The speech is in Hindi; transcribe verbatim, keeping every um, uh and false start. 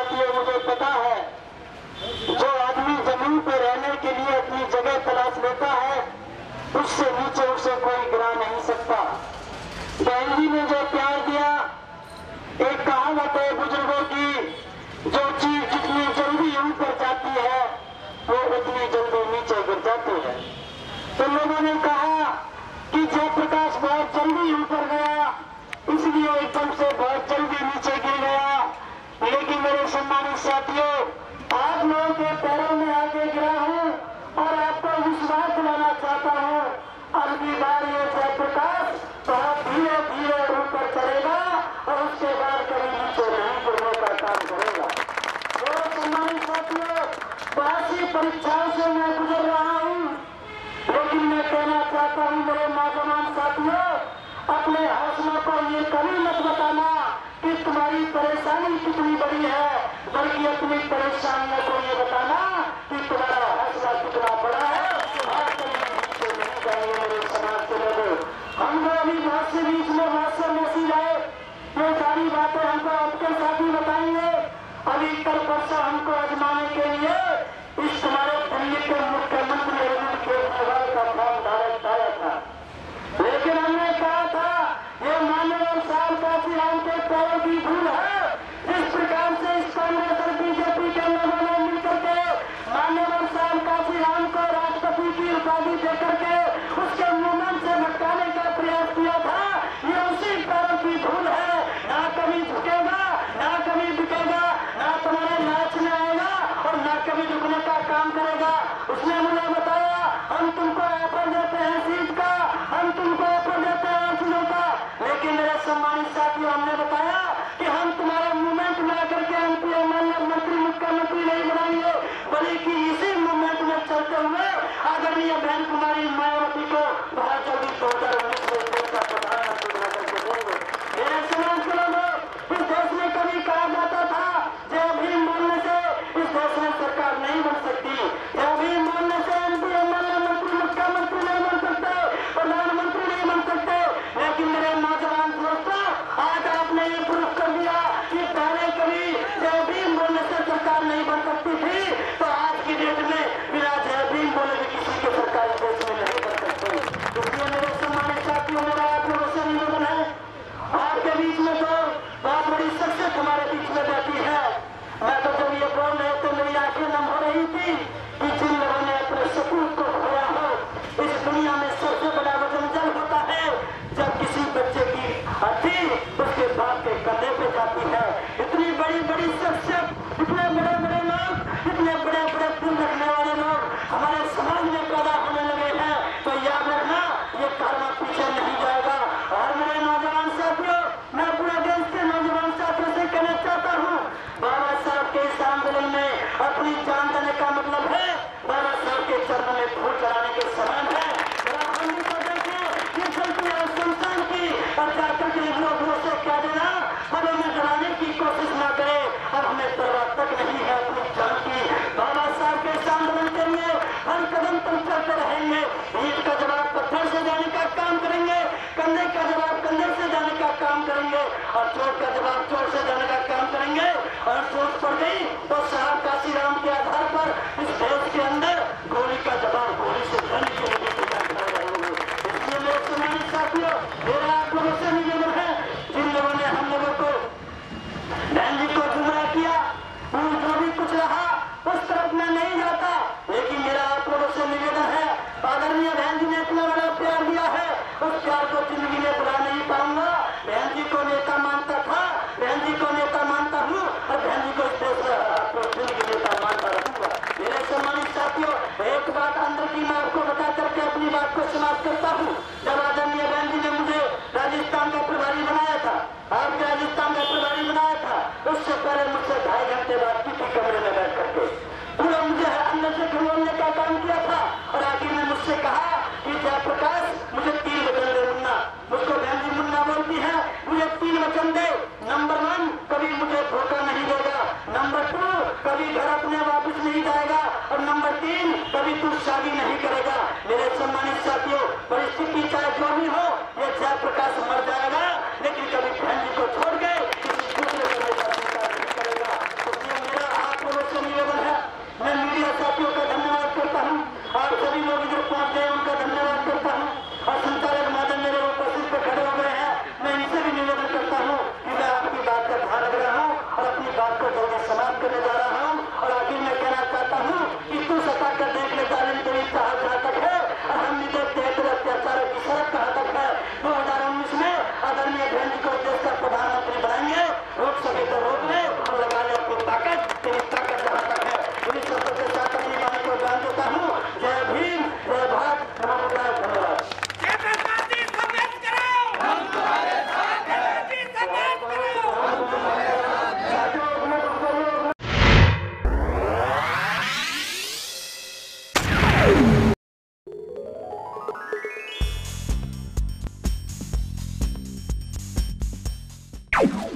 साथियों, मुझे पता है जो आदमी जमीन पे रहने के लिए अपनी जगह तलाश लेता है उससे नीचे उसे कोई गिरा नहीं सकता। बहन जी ने जो प्यार दिया, एक कहावत है बुजुर्गों की, जो चीज जितनी जल्दी ऊपर जाती है वो उतनी जल्दी नीचे गिर जाती है। तो लोगों ने कहा कि जयप्रकाश बहुत जल्दी ऊपर गया इसलिए एकदम से बहुत जल्दी नीचे गिर गया। लेकिन मेरे सम्मानित साथियों, आप लोगों के पैरों में आके गिरा हूं और आपको विश्वास दिलाना चाहता हूं, अगली बार ये जयप्रकाश बहुत धीरे धीरे ऊपर चढ़ेगा और उसके बाद कभी नीचे नहीं गिरने का काम करेगा। मेरे सम्मानित साथियों, बहुत सी परीक्षाओं से मैं गुजर रहा हूं, लेकिन मैं कहना चाहता हूं मेरे नौजवान साथियों, अपने हौसलों को ये कभी मत बताना कि तुम्हारी परेशानी कितनी बड़ी है, बल्कि अपनी परेशानियों को ये बताना कि तुम्हारा हौसला कितना बड़ा है और कभी नीचे नहीं जाएंगे। मेरे समाज के लोगों, हमको अभी बहुत से बीच में बहुत से मैसेज आए, ये सारी बातें हमको आपके साथ ही बताएंगे। अभी कल परसों हमको आजमाने के लिए इस तुम्हारे दिल्ली के मुख्यमंत्री अरविंद केजरीवाल का फॉर्म डायरेक्ट आया था, लेकिन हमने कहा था ये मान्यवर साहब काशीराम के पैरों की भूल है। जिस प्रकार से इस कांग्रेस और बीजेपी के लोगों ने मिलकर के मान्यवर साहब काशीराम को राष्ट्रपति की उपाधि देकर के उसके मूवमेंट से भटकाने का प्रयास किया था, ये उसी पैरों की भूल है। ना कभी झुकेगा, ना कभी बिकेगा, ना तुम्हारे नाच में आएगा और ना कभी झुकने का काम करेगा। उसने मुझे बताया हम तुमको ऑफर देते हैं सीट का, हम तुमको ऑफर देते हैं चीजों का, लेकिन मेरे सम्मानित साथियों, हमने बताया कि हम तुम्हारे मूवमेंट में आकर के एमपी एमएलए मंत्री मुख्यमंत्री नहीं बनाएंगे, बल्कि इसी मूवमेंट में चलते हुए आदरणीय बहन कुमारी मायावती को बहुत जल्दी दो हजार उन्नीस में देश का प्रधानमंत्री बना करके देंगे। मेरे समाज के लोगों, इस देश में कभी कहा जाता था जय भीम बोलने से इस देश में सरकार नहीं बन सकती, जय भीम बोलने से एमपी एमएलए मंत्री मुख्यमंत्री नहीं बन सकते, प्रधानमंत्री नहीं बन सकते। लेकिन मेरे नौजवान दोस्तों, आज आपने ये प्रूफ कर दिया कि पहले कभी जय भीम बोलने से सरकार नहीं बन सकती थी, तो आज की डेट में बिना जय भीम बोले भी किसी की सरकार इस देश में नहीं बन सकती। इसलिए मेरे सम्मानित साथियों, मेरा आप लोगों से निवेदन है, आपके बीच में तो बहुत बड़ी शख्सियत हमारे बीच में बैठी है। मैं तो जब ये बोल रहे तो मेरी आंखें नम हो रही थी कि जिन लोगों ने अपने सपूत को खोया हो। इस दुनिया में सबसे बड़ा वजन जल होता है जब किसी बच्चे की हड्डी उसके बाप के कंधे पे जाती है। इतनी बड़ी बड़ी शख्सियत, इतने बड़े बड़े लोग, इतने बड़े बड़े दिल रखने वाले लोग हमारे समाज में पैदा होने लगे हैं, तो याद रखना ये कारवा पीछे नहीं जाएगा। और मेरे नौजवान साथियों, मैं पूरे देश के नौजवान साथियों से कहना चाहता हूँ, बाबा साहब के इस आंदोलन में अपनी जान देने का मतलब है बाबा साहब के चरणों में फूल चढ़ाने के समान है। हम भी तो देखें कि गलती और संस्थान की और जाकर के लोगों से क्या देना, हमें में डराने की कोशिश न करे। अब हमें परवाह तक नहीं है अपनी जान की। बाबा साहब के इस आंदोलन के लिए हर कदम पर चलते रहेंगे। ईंट का जवाब पत्थर से जाने का काम करेंगे, कंधे का जवाब कंधे से जाने का काम करेंगे और चोट का जवाब चोट से जाने का काम करेंगे। और चोट पड़ गई तो साहब काशीराम के आधार पर इस देश के अंदर गोली का जवाब गोली से देने के लिए तैयार खड़े रहेंगे। इसलिए मेरे सम्मानित साथियों, मेरा आप लोगों से निवेदन है, जिन लोगों ने हम लोगों को बहन जी को गुमराह किया, जो भी कुछ रहा उस तरफ में नहीं जाता, लेकिन मेरा आप लोगों से निवेदन है, आदरणीय बहन जी ने इतना बड़ा प्यार दिया है, उस प्यार को जिंदगी में भुला नहीं पाऊंगा। बहन जी को नेता मानता था, बहन जी को नेता मानता हूँ और बहन जी को इस देश में जिंदगी नेता मानता रहूंगा। मेरे सम्मानित साथियों, एक बात अंदर की मैं आपको बता करके अपनी बात को समाप्त करता हूँ। जब आदरणीय बहन जी ने मुझे राजस्थान का प्रभारी बनाया था, आपके राजस्थान का प्रभारी बनाया था, उससे पहले मुझसे ढाई घंटे बाद किसी कमरे में बैठ करके पूरा मुझे अंदर से खिलौने का काम किया था और आखिर ने मुझसे कहा कि जयप्रकाश मुझे तीन वचन दे मुन्ना। मुझको बहन जी मुन्ना बोलती है, मुझे तीन वचन दे। नंबर वन, कभी मुझे धोखा नहीं देगा। नंबर टू, कभी घर अपने वापस नहीं जाएगा। और नंबर तीन, कभी तू शादी नहीं करेगा। मेरे सम्मानित साथियों, परिस्थिति चाहे जो भी हो, ये जयप्रकाश मर जाएगा, लेकिन कभी बहन जी को छोड़ के किसी दूसरे को नहीं करेगा। है।